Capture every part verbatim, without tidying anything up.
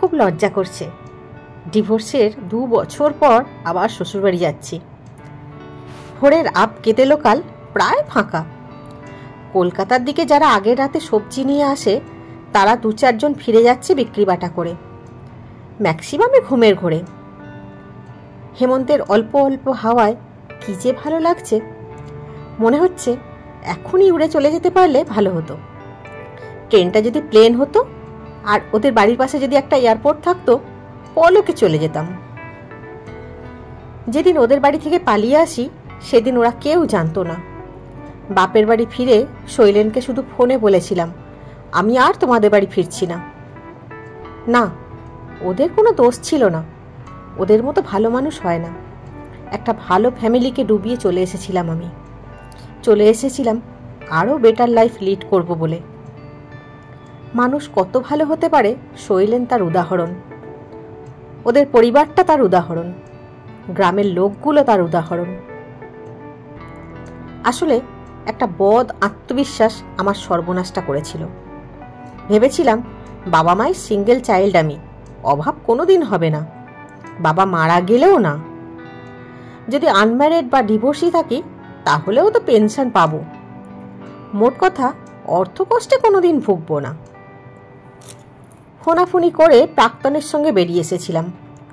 খুব লজ্জা করছে। ডিভোর্সের দু বছর পর আবার শ্বশুরবাড়ি যাচ্ছি। ভোরের আপ কেটে লোকাল প্রায় ফাঁকা। কলকাতার দিকে যারা আগের রাতে সবজি নিয়ে আসে তারা দু চারজন ফিরে যাচ্ছে বিক্রি বাটা করে, ম্যাক্সিমামে ঘুমের ঘোরে। হেমন্তের অল্প অল্প হাওয়ায় কি যে ভালো লাগছে, মনে হচ্ছে এখনই উড়ে চলে যেতে পারলে ভালো হতো। ট্রেনটা যদি প্লেন হতো আর ওদের বাড়ির পাশে যদি একটা এয়ারপোর্ট থাকতো, পলকে চলে যেতাম। যেদিন ওদের বাড়ি থেকে পালিয়ে আসি সেদিন ওরা কেউ জানতো না। বাপের বাড়ি ফিরে শৈলেনকে শুধু ফোনে বলেছিলাম, আমি আর তোমাদের বাড়ি ফিরছি না। না, ওদের কোনো দোষ ছিল না, ওদের মতো ভালো মানুষ হয় না। একটা ভালো ফ্যামিলিকে ডুবিয়ে চলে এসেছিলাম আমি। চলে এসেছিলাম আরও বেটার লাইফ লিড করব বলে। মানুষ কত ভালো হতে পারে শৈলেন তার উদাহরণ, ওদের পরিবারটা তার উদাহরণ, গ্রামের লোকগুলো তার উদাহরণ। আসলে একটা বদ আত্মবিশ্বাস আমার সর্বনাশটা করেছিল। ভেবেছিলাম বাবা মায়ের সিঙ্গেল চাইল্ড আমি, অভাব কোনোদিন হবে না, বাবা মারা গেলেও না। যদি আনম্যারিড বা ডিভোর্সি থাকি তাহলেও তো পেনশন পাবো। মোট কথা অর্থকষ্টে কোনোদিন ভুগবো না। ফোনাফুনি করে প্রাক্তনের সঙ্গে বেরিয়ে এসেছিলাম।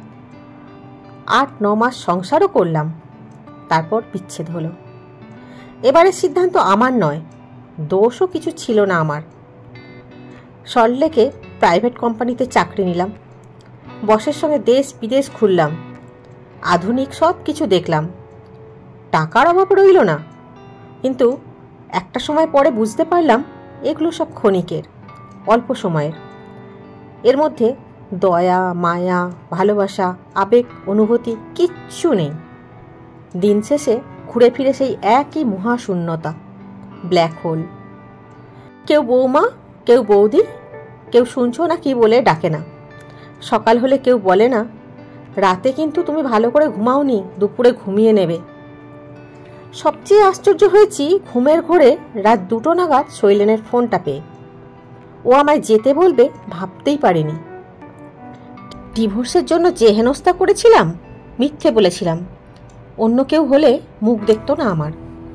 আট ন মাস সংসারও করলাম, তারপর বিচ্ছেদ হলো। এবারের সিদ্ধান্ত আমার নয়, দোষও কিছু ছিল না আমার। সল্টলেকে প্রাইভেট কোম্পানিতে চাকরি নিলাম, বসের সঙ্গে দেশ বিদেশ ঘুরলাম, আধুনিক সব কিছু দেখলাম। টাকার অভাব রইল না, কিন্তু একটা সময় পরে বুঝতে পারলাম এগুলো সব ক্ষণিকের, অল্প সময়ের। এর মধ্যে দয়া, মায়া, ভালোবাসা, আবেগ, অনুভূতি কিচ্ছু নেই। দিন শেষে ঘুরে ফিরে সেই একই মহাশূন্যতা, ব্ল্যাক হোল। কেউ বৌমা, কেউ বৌদি, কেউ শুনছো না কি বলে ডাকে না। সকাল হলে কেউ বলে না, রাতে কিন্তু তুমি ভালো করে ঘুমাওনি, দুপুরে ঘুমিয়ে নেবে। সবচেয়ে আশ্চর্য হয়েছি ঘুমের ঘোরে রাত দুটো নাগাদ শৈলেনের ফোনটা পেয়ে। ও আমায় যেতে বলবে ভাবতেই পারিনি। ডিভোর্সের জন্য যে হেনস্থা করেছিলাম, মিথ্যে বলেছিলাম। অন্য কেউ হলে মুখ দেখতো না আমার।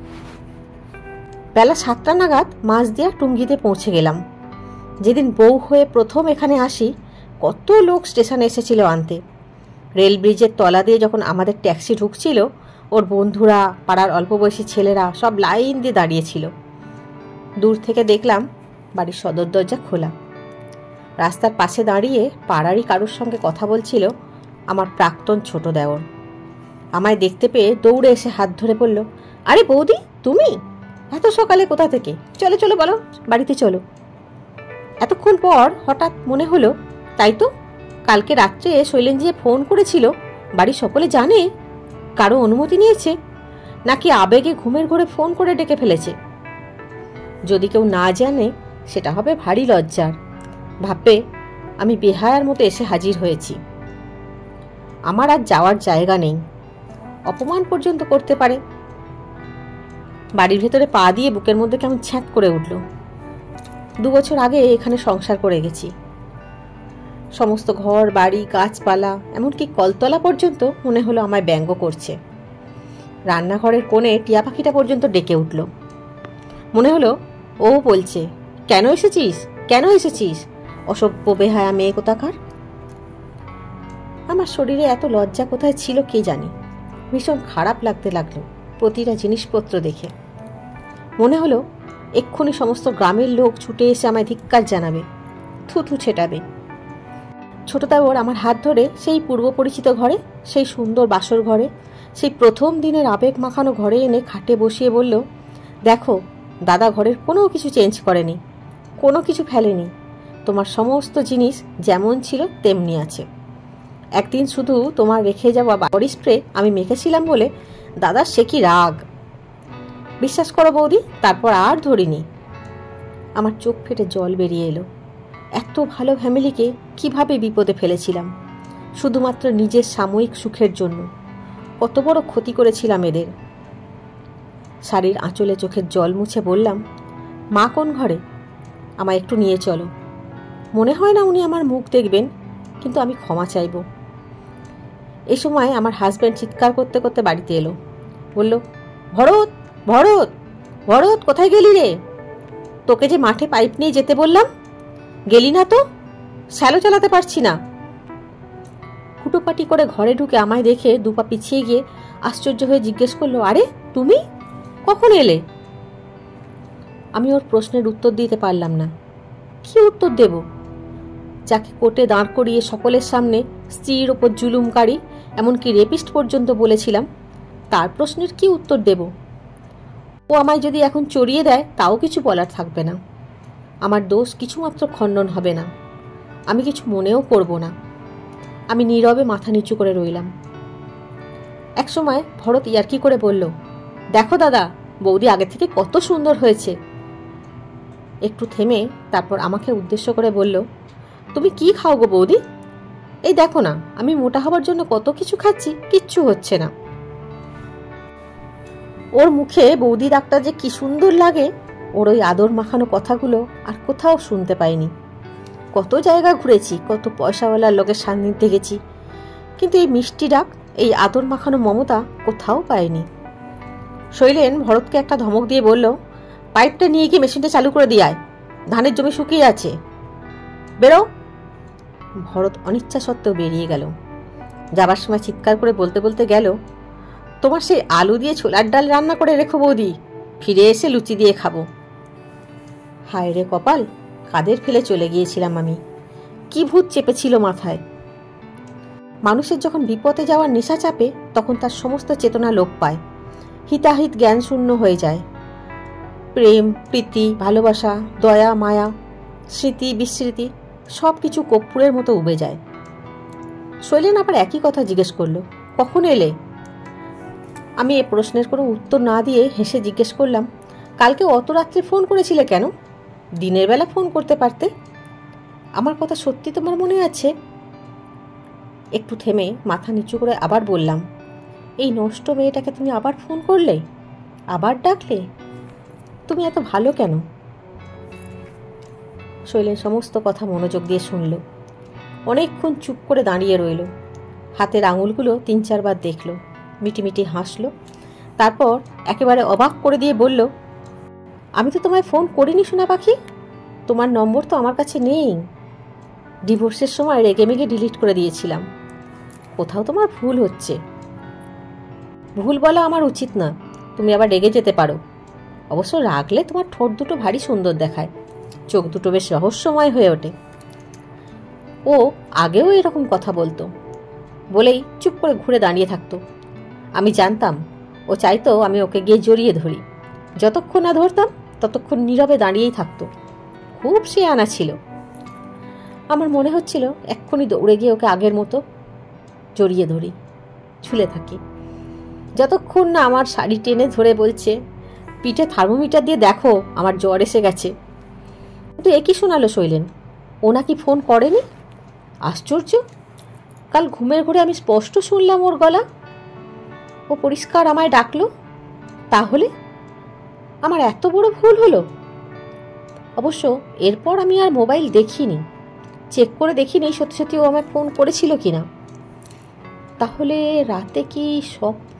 বেলা সাতটা নাগাদ মাঝদিয়া টুঙ্গিতে পৌঁছে গেলাম। যেদিন বউ হয়ে প্রথম এখানে আসি, কত লোক স্টেশনে এসেছিল আনতে। রেল ব্রিজের তলা দিয়ে যখন আমাদের ট্যাক্সি ঢুকছিল, ওর বন্ধুরা, পাড়ার অল্প বয়সী ছেলেরা সব লাইন দিয়ে দাঁড়িয়েছিল। দূর থেকে দেখলাম বাড়ির সদর দরজা খোলা। রাস্তার পাশে দাঁড়িয়ে পাড়ারই কারোর সঙ্গে কথা বলছিল আমার প্রাক্তন ছোট দেওর। আমায় দেখতে পেয়ে দৌড়ে এসে হাত ধরে বলল, আরে বৌদি, তুমি এত সকালে কোথা থেকে? চলো চলো, বলো বাড়িতে চলো। এতক্ষণ পর হঠাৎ মনে হলো, তাই তো, কালকে রাত্রে শৈলেন যে ফোন করেছিল, বাড়ির সকলে জানে? কারো অনুমতি নিয়েছে নাকি আবেগে ঘুমের ঘোরে ফোন করে ডেকে ফেলেছে? যদি কেউ না জানে সেটা হবে ভারী লজ্জার। ভাববে আমি বেহায়ার মতো এসে হাজির হয়েছি। আমার আর যাওয়ার জায়গা নেই, অপমান পর্যন্ত করতে পারে। বাড়ির ভেতরে পা দিয়ে বুকের মধ্যে কেমন ছ্যাঁত করে উঠল। দু বছর আগে এখানে সংসার করে গেছি। সমস্ত ঘর বাড়ি, গাছপালা, এমনকি কলতলা পর্যন্ত মনে হলো আমায় ব্যঙ্গ করছে। রান্নাঘরের কোণে টিয়া পাখিটা পর্যন্ত ডেকে উঠল। মনে হলো ও বলছে, কেন এসেছিস, কেন এসেছিস, অসভ্য বেহায়া মেয়ে কোথাকার। আমার শরীরে এত লজ্জা কোথায় ছিল কে জানি। ভীষণ খারাপ লাগতে লাগলো প্রতিটা জিনিসপত্র দেখে। মনে হলো এক্ষুনি সমস্ত গ্রামের লোক ছুটে এসে আমায় ধিক্কার জানাবে, থুথু ছেটাবে। ছোটদাওর আমার হাত ধরে সেই পূর্ব পরিচিত ঘরে, সেই সুন্দর বাসর ঘরে, সেই প্রথম দিনের আবেগ মাখানো ঘরে এনে খাটে বসিয়ে বলল, দেখো দাদা ঘরের কোনো কিছু চেঞ্জ করেনি, কোনো কিছু ফেলেনি, তোমার সমস্ত জিনিস যেমন ছিল তেমনি আছে। একদিন শুধু তোমার রেখে যাওয়া বডি স্প্রে আমি মেখেছিলাম বলে দাদার সে কি রাগ। বিশ্বাস করো বৌদি, তারপর আর ধরিনি। আমার চোখ ফেটে জল বেরিয়ে এলো। এত ভালো ফ্যামিলিকে কিভাবে বিপদে ফেলেছিলাম শুধুমাত্র নিজের সাময়িক সুখের জন্য। কত বড় ক্ষতি করেছিলাম এদের। শাড়ির আঁচলে চোখের জল মুছে বললাম, মা কোন ঘরে? আমায় একটু নিয়ে চলো। মনে হয় না উনি আমার মুখ দেখবেন, কিন্তু আমি ক্ষমা চাইব। এই সময় আমার হাজব্যান্ড চিৎকার করতে করতে বাড়িতে এলো। বলল, ভরত ভরত ভরত কোথায় গেলি রে? তোকে যে মাঠে পাইপ নিয়ে যেতে বললাম, গেলি না তো? শ্যালো চালাতে পারছি না। হুটোপাটি করে ঘরে ঢুকে আমায় দেখে দুপা পিছিয়ে গিয়ে আশ্চর্য হয়ে জিজ্ঞেস করলো, আরে তুমি কখন এলে? আমি ওর প্রশ্নের উত্তর দিতে পারলাম না। কি উত্তর দেব? যাকে কোর্টে দাঁড় করিয়ে সকলের সামনে স্ত্রীর ওপর জুলুমকারী, এমনকি রেপিস্ট পর্যন্ত বলেছিলাম, তার প্রশ্নের কি উত্তর দেব? ও আমায় যদি এখন চড়িয়ে দেয় তাও কিছু বলার থাকবে না। আমার দোষ কিছুমাত্র খণ্ডন হবে না। আমি কিছু মনেও করব না। আমি নীরবে মাথা নিচু করে রইলাম। একসময় ভরত ইয়ার্কি করে বলল, দেখো দাদা, বৌদি আগে থেকে কত সুন্দর হয়েছে। একটু থেমে তারপর আমাকে উদ্দেশ্য করে বলল, তুমি কি খাও গো বৌদি? এই দেখো না, আমি মোটা হবার জন্য কত কিছু খাচ্ছি, কিচ্ছু হচ্ছে না। ওর মুখে বৌদি ডাকটা যে কি সুন্দর লাগে, ওর ওই আদর মাখানো কথাগুলো আর কোথাও শুনতে পাইনি। কত জায়গা ঘুরেছি, কত পয়সাওয়ালার লোকের সান্নিধ্যে গেছি, কিন্তু এই মিষ্টি ডাক, এই আদর মাখানো মমতা কোথাও পাইনি। শৈলেন ভরতকে একটা ধমক দিয়ে বলল, পাইপটা নিয়ে গিয়ে মেশিনটা চালু করে দিয়ে আয়, ধানের জমি শুকিয়ে আছে, বেরো। ভরত অনিচ্ছা সত্ত্বেও বেরিয়ে গেল। যাবার সময় চিৎকার করে বলতে বলতে গেল, তোমার সেই আলু দিয়ে ছোলার ডাল রান্না করে রেখো বৌদি, ফিরে এসে লুচি দিয়ে খাবো। হায় রে কপাল, কাদের ফেলে চলে গিয়েছিলাম আমি। কি ভূত চেপেছিল মাথায়। মানুষের যখন বিপদে যাওয়ার নেশা চাপে, তখন তার সমস্ত চেতনা লোপ পায়, হিতাহিত জ্ঞান শূন্য হয়ে যায়। প্রেম, প্রীতি, ভালোবাসা, দয়া, মায়া, স্মৃতি, বিস্মৃতি সব কিছু কর্পূরের মতো উবে যায়। শৈলেন আবার একই কথা জিজ্ঞেস করলো, কখন এলে? আমি এ প্রশ্নের কোনো উত্তর না দিয়ে হেসে জিজ্ঞেস করলাম, কালকে অত রাত্রে ফোন করেছিলে কেন? দিনের বেলা ফোন করতে পারতে। আমার কথা সত্যি তোমার মনে আছে? একটু থেমে মাথা নিচু করে আবার বললাম, এই নষ্ট মেয়েটাকে তুমি আবার ফোন করলে, আবার ডাকলে? তুমি এত ভালো কেন? শৈলেন সমস্ত কথা মনোযোগ দিয়ে শুনল। অনেকক্ষণ চুপ করে দাঁড়িয়ে রইল। হাতের আঙুলগুলো তিন চারবার দেখল, মিটিমিটি হাসল, তারপর একেবারে অবাক করে দিয়ে বলল, আমি তো তোমায় ফোন করিনি সোনা পাখি, তোমার নম্বর তো আমার কাছে নেই। ডিভোর্সের সময় রেগে মেগে ডিলিট করে দিয়েছিলাম। কোথাও তোমার ভুল হচ্ছে। ভুল বলা আমার উচিত না, তুমি আবার রেগে যেতে পারো। অবশ্য রাগলে তোমার ঠোঁট দুটো ভারী সুন্দর দেখায়, চোখ দুটো বেশ রহস্যময় হয়ে ওঠে। ও আগেও এরকম কথা বলতো, বলেই চুপ করে ঘুরে দাঁড়িয়ে থাকতো। আমি জানতাম ও চাইতো আমি ওকে গিয়ে জড়িয়ে ধরি। যতক্ষণ না ধরতাম ততক্ষণ নীরবে দাঁড়িয়েই থাকতো। খুব শেয়ানা ছিল। আমার মনে হচ্ছিল এক্ষুনি দৌড়ে গিয়ে ওকে আগের মতো জড়িয়ে ধরি, ঝুলে থাকি, যতক্ষণ না আমার শাড়ি টেনে ধরে বলছে, পিঠে থার্মোমিটার দিয়ে দেখো আমার জ্বর এসে গেছে। কিন্তু একই শোনালো শৈলেন, ও নাকি ফোন করেনি। আশ্চর্য, কাল ঘুমের ঘরে আমি স্পষ্ট শুনলাম ওর গলা। ও পরিষ্কার আমায় ডাকলো। তাহলে আমার এত বড় ভুল হলো। অবশ্য এরপর আমি আর মোবাইল দেখিনি, চেক করে দেখিনি সত্যি সত্যি ও আমায় ফোন করেছিল কিনা। তাহলে রাতে কি স্বপ্ন?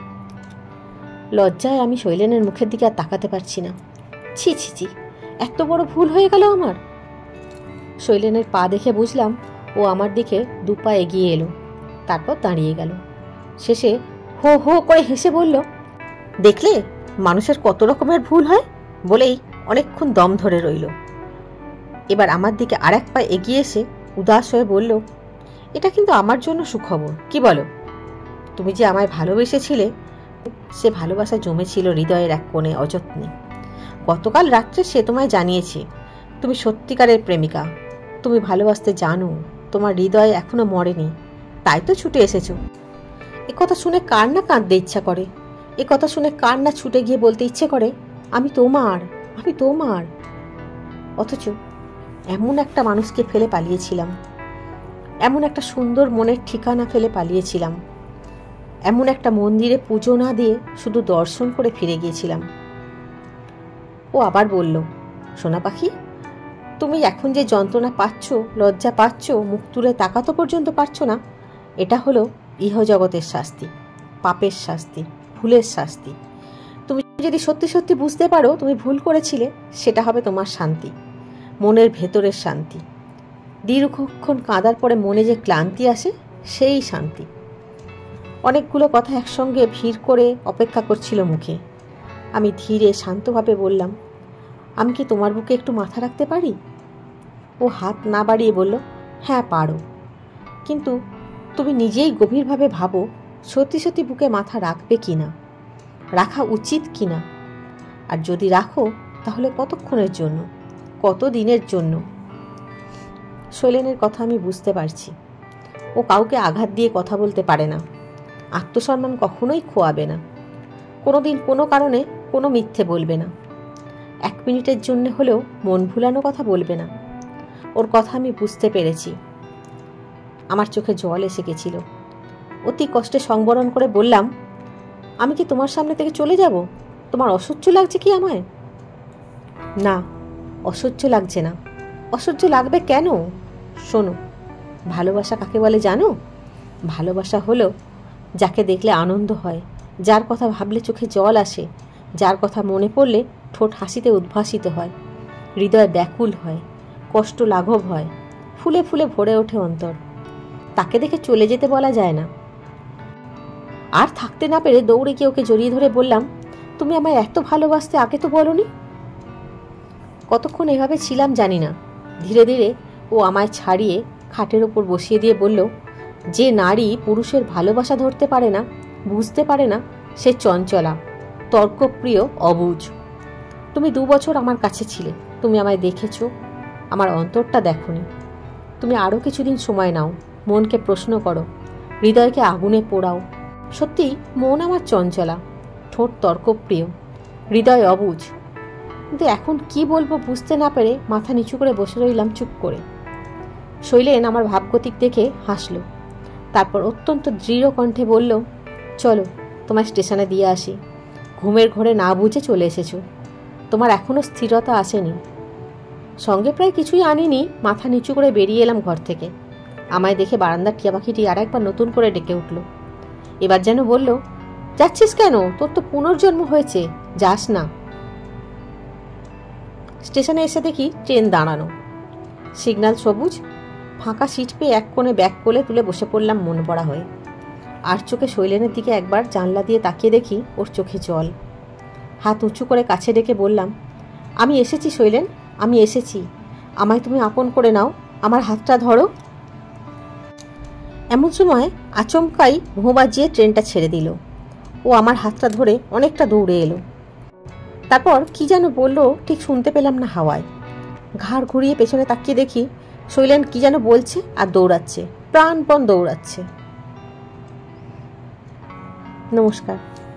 লজ্জায় আমি শৈলেনের মুখের দিকে আর তাকাতে পারছি না। ছি ছি ছি, এত বড় ভুল হয়ে গেল আমার। শৈলেনের পা দেখে বুঝলাম ও আমার দিকে দু পা এগিয়ে এলো, তারপর দাঁড়িয়ে গেল। শেষে হো হো করে হেসে বলল, দেখলে মানুষের কত রকমের ভুল হয়, বলেই অনেকক্ষণ দম ধরে রইল। এবার আমার দিকে আর এক পা এগিয়ে এসে উদাস হয়ে বলল, এটা কিন্তু আমার জন্য সুখবর, কি বলো? তুমি যে আমায় ভালোবেসেছিলে, সে ভালোবাসা জমেছিল হৃদয়ের এক কোণে অযত্নে। গতকাল রাত্রে সে তোমায় জানিয়েছে তুমি সত্যিকারের প্রেমিকা, তুমি ভালোবাসতে জানো, তোমার হৃদয় এখনো মরেনি, তাই তো ছুটে এসেছো। এ কথা শুনে কার না কাঁদতে ইচ্ছা করে, এ কথা শুনে কার না ছুটে গিয়ে বলতে ইচ্ছে করে, আমি তোমার, আমি তোমার। অথচ এমন একটা মানুষকে ফেলে পালিয়েছিলাম, এমন একটা সুন্দর মনের ঠিকানা ফেলে পালিয়েছিলাম, এমন একটা মন্দিরে পুজো না দিয়ে শুধু দর্শন করে ফিরে গিয়েছিলাম। ও আবার বলল, সোনা পাখি, তুমি এখন যে যন্ত্রণা পাচ্ছ, লজ্জা পাচ্ছ, মুখ তুলে তাকাতে পর্যন্ত পারছো না, এটা হলো ইহজগতের শাস্তি, পাপের শাস্তি, ভুলের শাস্তি। তুমি যদি সত্যি সত্যি বুঝতে পারো তুমি ভুল করেছিলে, সেটা হবে তোমার শান্তি, মনের ভেতরের শান্তি। দীর্ঘক্ষণ কাঁদার পরে মনে যে ক্লান্তি আসে, সেই শান্তি। অনেকগুলো কথা একসঙ্গে ভিড় করে অপেক্ষা করছিল মুখে। আমি ধীরে শান্তভাবে বললাম, আমি কি তোমার বুকে একটু মাথা রাখতে পারি? ও হাত না বাড়িয়ে বলল, হ্যাঁ পারো, কিন্তু তুমি নিজেই গভীরভাবে ভাবো সত্যি সত্যি বুকে মাথা রাখবে কি না, রাখা উচিত কি না। আর যদি রাখো তাহলে কতক্ষণের জন্য, কত দিনের জন্য? শৈলেনের কথা আমি বুঝতে পারছি। ও কাউকে আঘাত দিয়ে কথা বলতে পারে না, আত্মসম্মান কখনোই খোয়াবে না, কোনোদিন কোনো কারণে কোনো মিথ্যে বলবে না, এক মিনিটের জন্য হলেও মন ভুলানো কথা বলবে না। ওর কথা আমি বুঝতে পেরেছি। আমার চোখে জল এসে গেছিল। অতি কষ্টে সংবরণ করে বললাম, আমি কি তোমার সামনে থেকে চলে যাব? তোমার অসহ্য লাগছে কি আমায়? না, অসহ্য লাগছে না। অসহ্য লাগবে কেন? শোনো, ভালোবাসা কাকে বলে জানো? ভালোবাসা হলো যাকে দেখলে আনন্দ হয়, যার কথা ভাবলে চোখে জল আসে, যার কথা মনে পড়লে ঠোঁট হাসিতে উদ্ভাসিত হয়, হৃদয় ব্যাকুল হয়, কষ্ট লাঘব হয়, ফুলে ফুলে ভরে ওঠে অন্তর। তাকে দেখে চলে যেতে বলা যায় না। আর থাকতে না পেরে দৌড়ে গিয়ে ওকে জড়িয়ে ধরে বললাম, তুমি আমায় এত ভালোবাসতে আগে তো বলনি। কতক্ষণ এভাবে ছিলাম জানি না। ধীরে ধীরে ও আমায় ছাড়িয়ে খাটের ওপর বসিয়ে দিয়ে বলল, যে নারী পুরুষের ভালোবাসা ধরতে পারে না, বুঝতে পারে না, সে চঞ্চলা, তর্কপ্রিয়, অবুঝ। তুমি দু বছর আমার কাছে ছিলে, তুমি আমায় দেখেছো, আমার অন্তরটা দেখোনি। তুমি আরও কিছুদিন সময় নাও, মনকে প্রশ্ন করো, হৃদয়কে আগুনে পোড়াও। সত্যি মন আমার চঞ্চলা, ঠোঁট তর্কপ্রিয়, হৃদয় অবুঝ। কিন্তু এখন কি বলবো বুঝতে না পেরে মাথা নিচু করে বসে রইলাম চুপ করে। শৈলেন আমার ভাবগতিক দেখে হাসল, তারপর অত্যন্ত দৃঢ় কণ্ঠে বলল, চলো তোমার স্টেশনে দিয়ে আসি। ঘুমের ঘোরে না বুঝে চলে এসেছো, তোমার এখনো স্থিরতা আসেনি। সঙ্গে প্রায় কিছুই আনিনি, মাথা নিচু করে বেরিয়ে এলাম ঘর থেকে। আমায় দেখে বারান্দার টিয়া পাখিটি আর একবার নতুন করে ডেকে উঠল। এবার যেন বলল, যাচ্ছিস কেন? তোর তো পুনর্জন্ম হয়েছে, যাস না। স্টেশনে এসে দেখি ট্রেন দাঁড়ানো, সিগন্যাল সবুজ। ফাঁকা সিট পেয়ে এক কোণে ব্যাগ কোলে তুলে বসে পড়লাম মন পড়া হয়ে। আর চোখে শৈলেনের দিকে একবার জানলা দিয়ে তাকিয়ে দেখি ওর চোখে জল। হাত উঁচু করে কাছে ডেকে বললাম, আমি এসেছি শৈলেন, আমি এসেছি। আমায় তুমি আপন করে নাও, আমার হাতটা ধরো। এমন সময় আচমকাই ভোঁ বাজিয়ে ট্রেনটা ছেড়ে দিল। ও আমার হাতটা ধরে অনেকটা দৌড়ে এলো। তারপর কি যেন বললো, ঠিক শুনতে পেলাম না হাওয়ায়। ঘাড় ঘুরিয়ে পেছনে তাকিয়ে দেখি শৈলেন কি যেন বলছে আর দৌড়াচ্ছে, প্রাণপণ দৌড়াচ্ছে। নমস্কার।